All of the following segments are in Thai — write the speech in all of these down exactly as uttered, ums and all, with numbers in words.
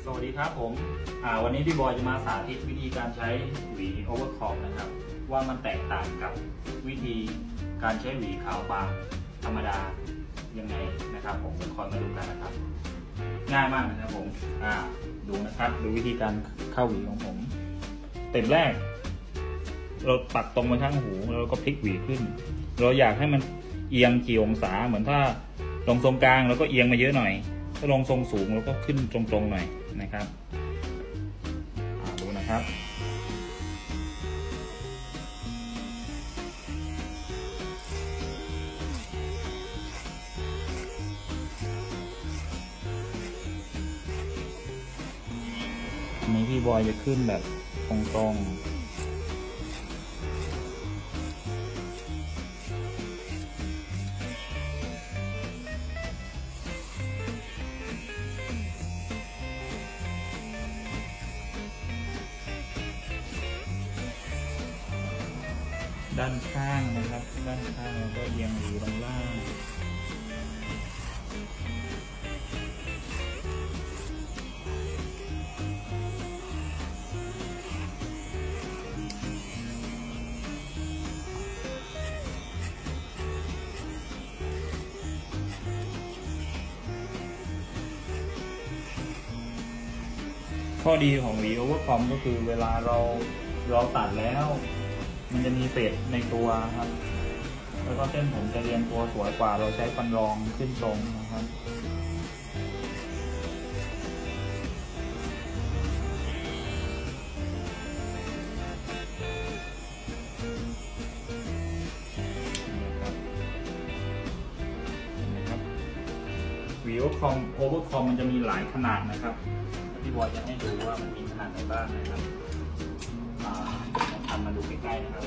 สวัสดีครับผมวันนี้พี่บอยจะมาสาธิตวิธีการใช้หวีโอเวอร์คอมนะครับว่ามันแตกต่างกับวิธีการใช้หวีขาวบางธรรมดายังไงนะครับผมคอยมาดูกันนะครับง่ายมากนะครับผมดูนะครับดูวิธีการเข้าหวีของผมเต็มแรกเราปัดตรงมาข้างหูแล้วก็พลิกหวีขึ้นเราอยากให้มันเอียงกี่องศาเหมือนถ้าลงทรงกลางแล้วก็เอียงมาเยอะหน่อยถ้าลงทรงสูงแล้วก็ขึ้นตรงๆหน่อยนะครับดูนะครับอันนี้พี่บอยจะขึ้นแบบตรงๆด้านข้างนะครับด้านข้างแล้วก็เอียงอยู่ด้านล่างข้อดีของหวีโอเวอร์คอมก็คือเวลาเราเราตัดแล้วมันจะมีเศษในตัวครับแล้วก็เส้นผมจะเรียงตัวสวยกว่าเราใช้ฟันรองขึ้นตรงนะครับหวีโอเวอร์คอมโอเวอร์คอมมันจะมีหลายขนาดนะครับพี่บอยจะให้ดูว่ามันมีขนาดไหนบ้างนะครับทำมาดูใกล้ๆนะครับ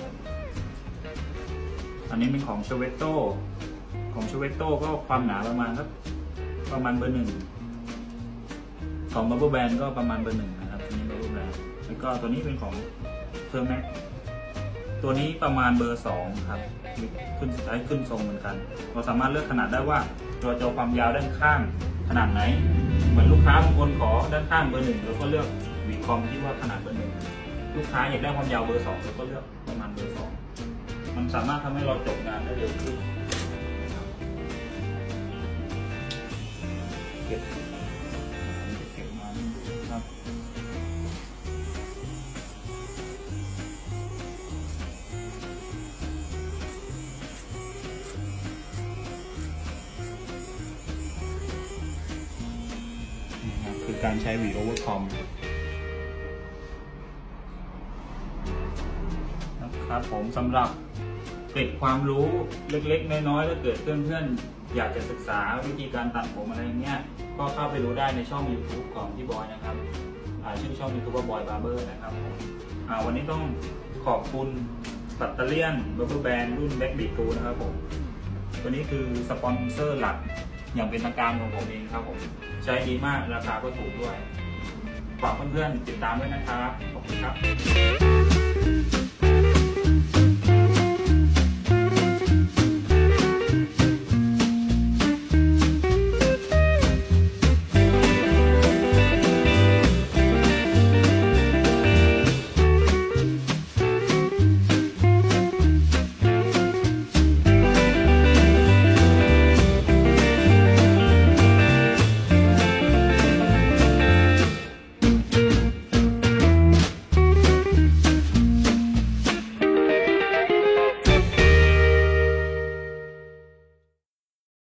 อันนี้เป็นของเชเวตโต้ของเชเวตโต้ก็ความหนาประมาณสักประมาณเบอร์หนึ่งของบับเบิ้ลแบนก็ประมาณเบอร์หนึ่งนะครับตัวนี้บับเบิ้ลแบนแล้วก็ตัวนี้เป็นของเทอร์แม็กตัวนี้ประมาณเบอร์สองครับขึ้นใช้ขึ้นทรงเหมือนกันเราสามารถเลือกขนาดได้ว่าเราจะเอาความยาวด้านข้างขนาดไหนเหมือนลูกค้าบางคนขอด้านข้างเบอร์หนึ่งเราก็เลือกหวีคอมที่ว่าขนาดเบอร์หนึ่งลูกค้าอยากได้ความยาวเบอร์สองเราก็เลือกประมาณเบอร์สองมันสามารถทำให้เราจบงานได้เร็วขึ้นเก็บเก็บมาครับคือการใช้หวีโอเวอร์คอมครับผมสำหรับเกร็ดความรู้เล็กๆน้อยๆถ้าเกิดเพื่อนๆอยากจะศึกษาวิธีการตัดผมอะไรเงี้ยก็เข้าไปดูได้ในช่อง ยูทูบ ของพี่บอยนะครับชื่อช่อง ยูทูบ ว่าบอยบาร์เบอร์นะครับวันนี้ต้องขอบคุณปัตเตอร์เลียนบับเบิ้ลแบนรุ่นแบ็คบีทูนะครับผมตัวนี้คือสปอนเซอร์หลักอย่างเป็นทางการของผมเองครับผมใช้ดีมากราคาก็ถูกด้วยฝากเพื่อนๆติดตามด้วยนะครับขอบคุณครับ